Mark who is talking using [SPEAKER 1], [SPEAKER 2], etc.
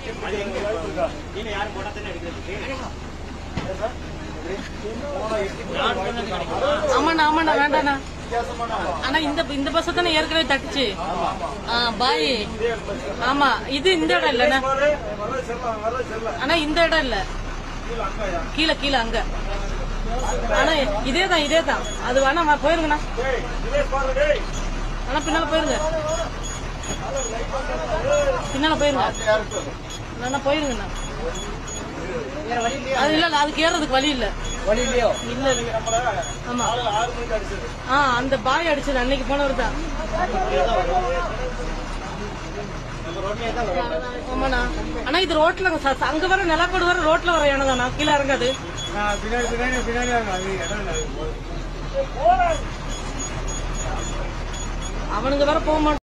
[SPEAKER 1] ஆமாண்ணா ஆமாண்ணா வேண்டாண்ணா. ஆனா இந்த பஸ் தானே ஏற்கனவே தட்டுச்சு. பாய் ஆமா இது இந்த இடம் இல்லண்ணா. ஆனா இந்த இடம் இல்ல, கீழே கீழே அங்க. ஆனா இதேதான் அது வேணா போயிருங்கண்ணா. ஆனா பின்னால போயிருங்க, பின்னால போயிருங்க. வேணா போயிருங்கண்ணா. அது இல்ல அதுக்கு ஏறதுக்கு வழி இல்ல. இல்ல ஆமா அந்த பாய் அடிச்சது அன்னைக்கு போனவர் தான். ஆமாண்ணா. ஆனா இது ரோட்ல அங்க வர நிலக்கோடு வர ரோட்ல வர இடம் தானா, கீழே இறங்காது. அவனுங்க வர போக மாட்டான்.